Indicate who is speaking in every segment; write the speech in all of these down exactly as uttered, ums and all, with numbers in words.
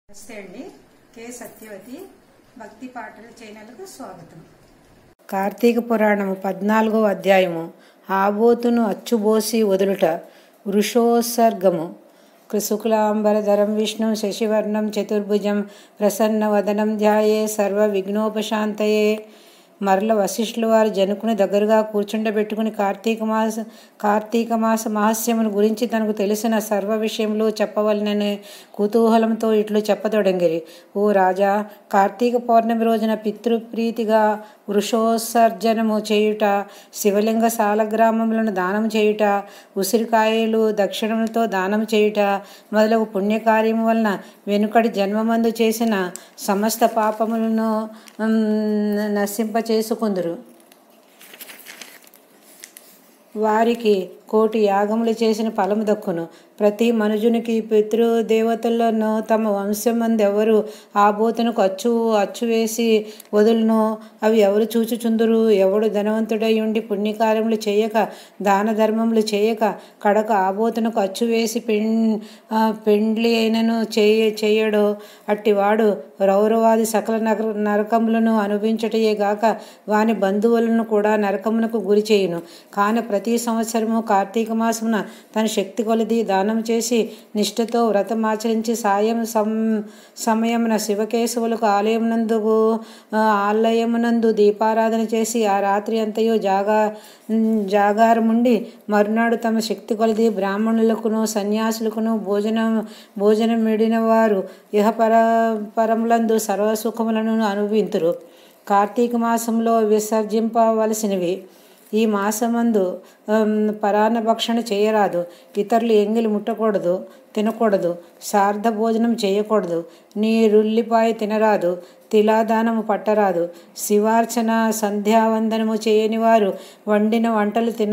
Speaker 1: నమస్తే అండి. కే సత్యవతి భక్తి పాటల ఛానల్కు స్వాగతం.
Speaker 2: కార్తీక పురాణము పద్నాలుగో అధ్యాయము ఆబోతును అచ్చుబోసి వదులుట. వృషోత్సర్గము. శుక్లాంబరధరం విష్ణు శశివర్ణం చతుర్భుజం ప్రసన్నవదనం ధ్యాయే సర్వ విఘ్నోపశాంతయే. మరల వశిష్ఠుల వారు జనకుని దగ్గరగా కూర్చుండబెట్టుకుని కార్తీక మాస కార్తీక మాస మహస్యమును గురించి తనకు తెలిసిన సర్వ విషయములు చెప్పవలనని కుతూహలంతో ఇట్లు చెప్పతొడంగిరి. ఓ రాజా, కార్తీక పౌర్ణమి రోజున పితృప్రీతిగా వృషోత్సర్జనము చేయుట, శివలింగ సాలగ్రామములను దానం చేయుట, ఉసిరికాయలు దక్షిణములతో దానం చేయుట మొదలగు పుణ్యకార్యము వలన వెనుకటి జన్మమందు చేసిన సమస్త పాపములను నశింప చేసుకుందురు. వారికి కోటి యాగములు చేసిన ఫలము దక్కును. ప్రతి మనుజునికి పితృదేవతలను తమ వంశమందెవరు ఆబోతునకు అచ్చు అచ్చు వేసి వదులును అవి ఎవరు చూచుచుందురు? ఎవడు ధనవంతుడై ఉండి పుణ్యకార్యములు చేయక దాన ధర్మములు చేయక కడక ఆబోతునకు అచ్చు వేసి పెం పెండ్లి అయినను చేయ చేయడో అట్టివాడు రౌరవాది సకల నర నరకములను అనుభవించటయే గాక వాని బంధువులను కూడా నరకమునకు గురి చేయును. కాన ప్రతి సంవత్సరము కార్తీక మాసమున తన శక్తి కొలది దానం చేసి నిష్ఠతో వ్రతం ఆచరించి సాయం సం సమయమున శివకేశవులకు ఆలయమునందు ఆలయమునందు దీపారాధన చేసి ఆ రాత్రి అంతయు జాగా జాగారముండి మరునాడు తమ శక్తి కొలది బ్రాహ్మణులకును సన్యాసులకును భోజనం భోజనం మిడిన వారు ఇహ పర పరములందు సర్వసుఖములను అనుభవింతురు. కార్తీక మాసంలో విసర్జింపవలసినవి. ఈ మాసమందు పరాన్న భక్షణ చేయరాదు. ఇతరులు ఎంగిలి ముట్టకూడదు, తినకూడదు. సార్ధ భోజనం చేయకూడదు. నీరుల్లిపాయ తినరాదు. తిలాదానము పట్టరాదు. శివార్చన సంధ్యావందనము చేయని వారు వండిన వంటలు తిన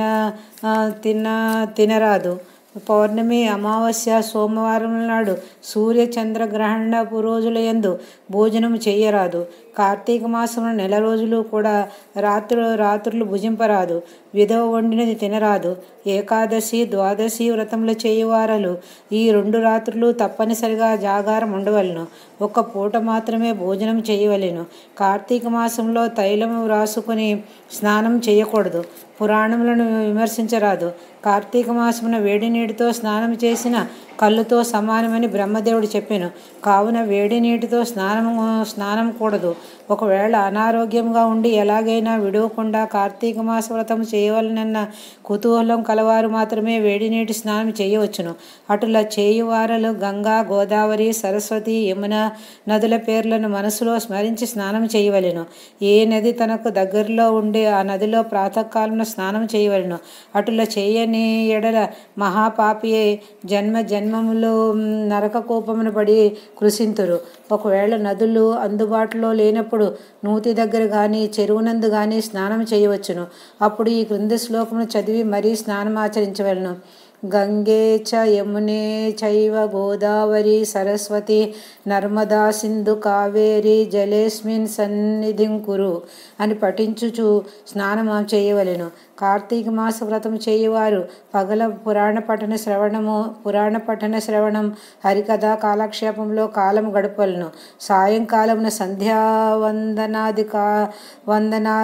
Speaker 2: తిన తినరాదు. పౌర్ణమి, అమావాస్య, సోమవారం నాడు సూర్య చంద్రగ్రహణపు రోజులయందు భోజనము చేయరాదు. కార్తీక మాసమున నెల రోజులు కూడా రాత్రు రాత్రులు భుజింపరాదు. విధవ వండినది తినరాదు. ఏకాదశి, ద్వాదశి వ్రతములు చేయువారలు ఈ రెండు రాత్రులు తప్పనిసరిగా జాగారం ఉండవలను. ఒక పూట మాత్రమే భోజనం చేయవలెను. కార్తీక మాసంలో తైలము రాసుకొని స్నానం చేయకూడదు. పురాణములను విమర్శించరాదు. కార్తీక మాసమున వేడి నీటితో స్నానం చేసిన కళ్ళుతో సమానమని బ్రహ్మదేవుడు చెప్పాను. కావున వేడి నీటితో స్నానము స్నానం కూడదు. ఒకవేళ అనారోగ్యంగా ఉండి ఎలాగైనా విడవకుండా కార్తీక మాస వ్రతం చేయవలనన్న కుతూహలం కలవారు మాత్రమే వేడి నీటి స్నానం చేయవచ్చును. అటులా చేయువారలు గంగా, గోదావరి, సరస్వతి, యమున నదుల పేర్లను మనసులో స్మరించి స్నానం చేయవలెను. ఏ నది తనకు దగ్గరలో ఉండి ఆ నదిలో ప్రాతకాలంలో స్నానం చేయవలెను. అటులా చేయని ఎడల మహాపాపియే జన్మ జన్మములు నరక కోపమును పడి కృషింతురు. ఒకవేళ నదులు అందుబాటులో లేనప్పుడు నూతి దగ్గర కానీ చెరువునందు కానీ స్నానం చేయవచ్చును. అప్పుడు ఈ క్రింది శ్లోకమును చదివి మరీ స్నానం ఆచరించవలను. గంగే చ యమునే చైవ గోదావరి సరస్వతి నర్మదా సింధు కావేరి జలేస్మిన్ సన్నిధిం కురు అని పఠించుచు స్నానం చేయవలెను. కార్తీక మాస వ్రతం చేయువారు పగల పురాణ పఠన శ్రవణము పురాణ పఠన శ్రవణం హరికథా కాలక్షేపంలో కాలం గడపలను. సాయంకాలమున సంధ్యావందనాది కా వందనా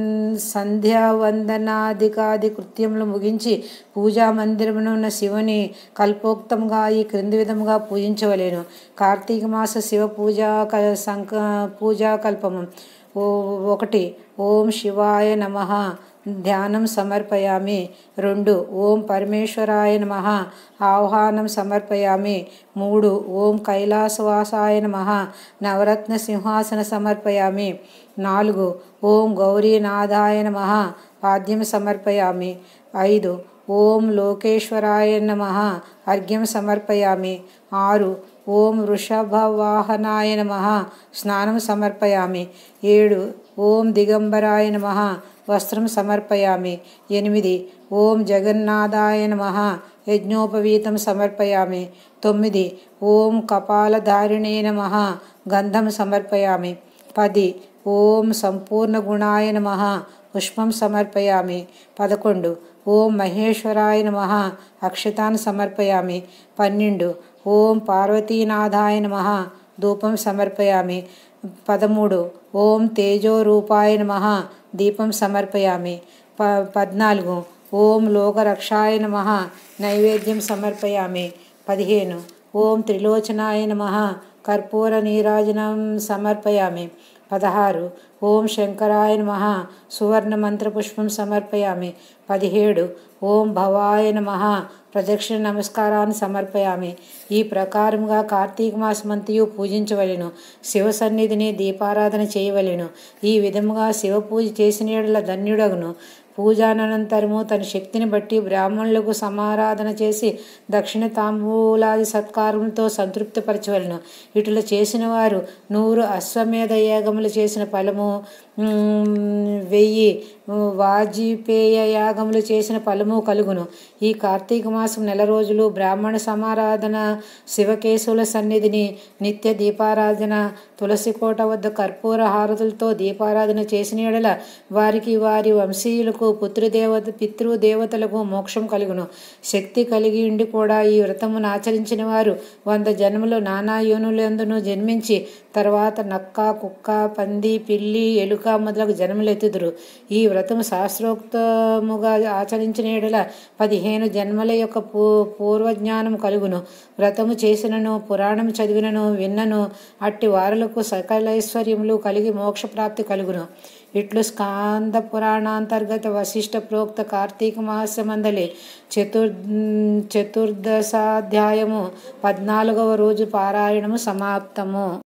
Speaker 2: సంధ్యావందనాదికాది కృత్యములు ముగించి పూజా మందిరమున ఉన్న శివుని కల్పోక్తంగా ఈ క్రింది విధముగా పూజించవలేను. కార్తీక మాస శివ పూజా సంక పూజా కల్పము. ఓ ఒకటి ఓం శివాయ నమః ధ్యానం సమర్పయామి. రెండు ఓం పరమేశ్వరాయ నమః ఆహ్వానం సమర్పయామి. మూడు ఓం కైలాసవాసాయ నమః నవరత్న సింహాసన సమర్పయామి. నాలుగు ఓం గౌరీనాథాయ నమః పాద్యం సమర్పయామి. ఐదు ఓం లోకేశ్వరాయ నమః అర్ఘ్యం సమర్పయామి. ఆరు ఓం వృషభవాహనాయ నమః స్నానం సమర్పయామి. ఏడు ఓం దిగంబరాయ నమః వస్త్రం సమర్పయామి. ఎనిమిది ఓం జగన్నాథాయ నమః యజ్ఞోపవీతం సమర్పయామి. తొమ్మిది ఓం కపాలధారిణే నమః గంధం సమర్పయామి. పది ఓం సంపూర్ణ గుణాయ నమః పుష్పం సమర్పయామి. పదకొండు ఓం మహేశ్వరాయ నమః అక్షతాన్ సమర్పయామి. పన్నెండు ఓం పార్వతీనాథాయ నమః ధూపం సమర్పయామి. పదమూడు ఓం తేజోరూపాయ నమః దీపం సమర్పయామి. ప పద్నాలుగు ఓం లోకరక్షాయ నమః నైవేద్యం సమర్పయామి. పదిహేను ఓం త్రిలోచనాయ నమః కర్పూర నీరాజనం సమర్పయామి. పదహారు ఓం శంకరాయ నమః సువర్ణ మంత్రపుష్పం సమర్పయామి. పదిహేడు ఓం భవాయ నమః ప్రదక్షిణ నమస్కారాన్ని సమర్పయామి. ఈ ప్రకారముగా కార్తీక మాసమంతయు పూజించవలెను. శివ సన్నిధిని దీపారాధన చేయవలెను. ఈ విధముగా శివ పూజ చేసిన యెడల ధన్యుడగును. పూజానంతరము తన శక్తిని బట్టి బ్రాహ్మణులకు సమారాధన చేసి దక్షిణ తాంబూలాది సత్కారములతో సంతృప్తిపరచవలను. ఇటుల చేసిన వారు నూరు అశ్వమేధ యాగములు చేసిన ఫలము, వెయ్యి వాజిపేయ యాగములు చేసిన ఫలము కలుగును. ఈ కార్తీక మాసం నెల రోజులు బ్రాహ్మణ సమారాధన, శివకేశవుల సన్నిధిని నిత్య దీపారాధన, తులసి కోట వద్ద కర్పూర హారతులతో దీపారాధన చేసిన యెడల వారికి వారి వంశీయులకు పుత్రదేవత పితృదేవతలకు మోక్షం కలుగును. శక్తి కలిగి ఉండి కూడా ఈ వ్రతమును ఆచరించిన వారు వంద జన్మలు నానా యోనులందును జన్మించి తర్వాత నక్క, కుక్క, పంది, పిల్లి, ఎలుక మొదలగు జన్మలెత్తుదురు. ఈ వ్రతము శాస్త్రోక్తముగా ఆచరించిన యెడల పదిహేను జన్మల యొక్క పూ పూర్వజ్ఞానం కలుగును. వ్రతము చేసినను, పురాణం చదివినను, విన్నను అట్టి వారులకు సకలైశ్వర్యములు కలిగి మోక్షప్రాప్తి కలుగును. ఇట్లు స్కాంద పురాణాంతర్గత వశిష్ఠ ప్రోక్త కార్తీక మాసమందలి చతుర్ చతుర్దశాధ్యాయము పద్నాలుగవ రోజు పారాయణము సమాప్తము.